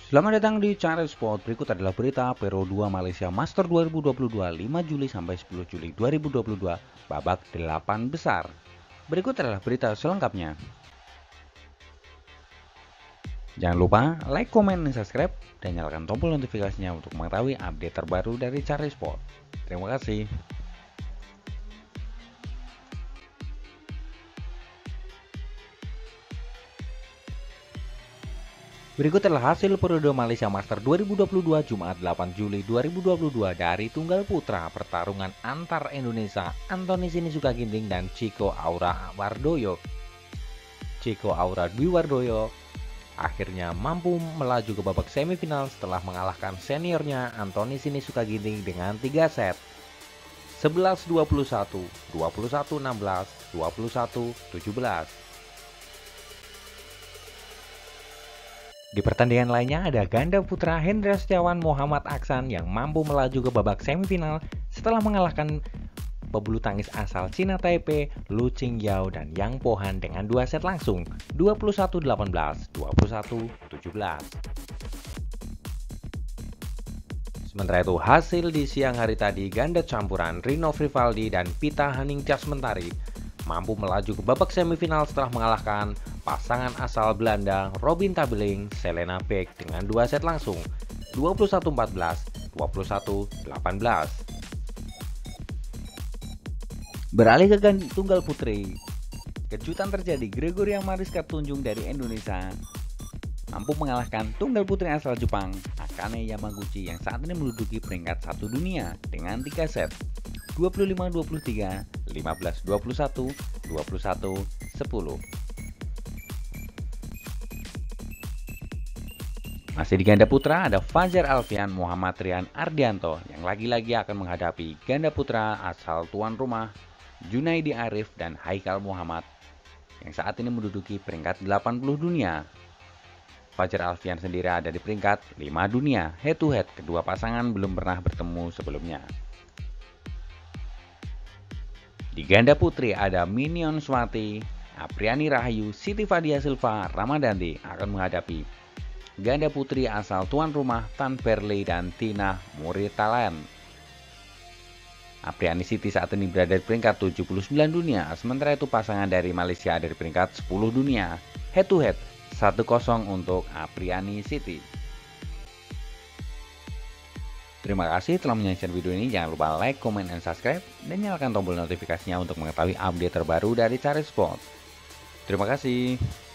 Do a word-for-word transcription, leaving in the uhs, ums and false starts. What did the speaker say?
Selamat datang di Channel Sport. Berikut adalah berita Pro dua Malaysia Master dua ribu dua puluh dua lima Juli sampai sepuluh Juli dua ribu dua puluh dua babak delapan besar. Berikut adalah berita selengkapnya. Jangan lupa like, komen, dan subscribe dan nyalakan tombol notifikasinya untuk mengetahui update terbaru dari Channel Sport. Terima kasih. Berikut adalah hasil Pro dua Malaysia Master dua ribu dua puluh dua Jumat delapan Juli dua ribu dua puluh dua dari tunggal putra pertarungan antar Indonesia Antoni Sinisuka Ginting dan Chico Aura Wardoyo. Chico Aura Dwi Wardoyo akhirnya mampu melaju ke babak semifinal setelah mengalahkan seniornya Antoni Sinisuka Ginting dengan tiga set. sebelas dua puluh satu, dua puluh satu enam belas, dua puluh satu tujuh belas. Di pertandingan lainnya ada ganda putra Hendra Setiawan Muhammad Aksan yang mampu melaju ke babak semifinal setelah mengalahkan pebulu tangkis asal Cina Taipei Lu Qingyao dan Yang Pohan dengan dua set langsung dua puluh satu delapan belas, dua puluh satu tujuh belas. Sementara itu hasil di siang hari tadi ganda campuran Rino Frivaldi dan Pita Haningtyas Mentari mampu melaju ke babak semifinal setelah mengalahkan pasangan asal Belanda Robin Tabeling Selena Peck dengan dua set langsung dua puluh satu empat belas, dua puluh satu delapan belas. Beralih ke tunggal putri, kejutan terjadi. Gregoria Mariska Tunjung dari Indonesia mampu mengalahkan tunggal putri asal Jepang Akane Yamaguchi yang saat ini menduduki peringkat satu dunia dengan tiga set dua puluh lima dua puluh tiga, lima belas dua puluh satu, dua puluh satu sepuluh. Masih di ganda putra ada Fajar Alfian Muhammad Rian Ardianto yang lagi-lagi akan menghadapi ganda putra asal tuan rumah Junaidi Arif dan Haikal Muhammad yang saat ini menduduki peringkat delapan puluh dunia. Fajar Alfian sendiri ada di peringkat lima dunia. Head to head kedua pasangan belum pernah bertemu sebelumnya. Di ganda putri ada Minion Swati, Apriani Rahayu, Siti Fadia Silva, Ramadanti akan menghadapi ganda putri asal tuan rumah Tan Perley dan Tina Muritalan. Apriani Siti saat ini berada di peringkat tujuh puluh sembilan dunia, sementara itu pasangan dari Malaysia ada di peringkat sepuluh dunia. Head to head satu kosong untuk Apriani Siti. Terima kasih telah menyaksikan video ini. Jangan lupa like, comment, dan subscribe dan nyalakan tombol notifikasinya untuk mengetahui update terbaru dari Channel Sport. Terima kasih.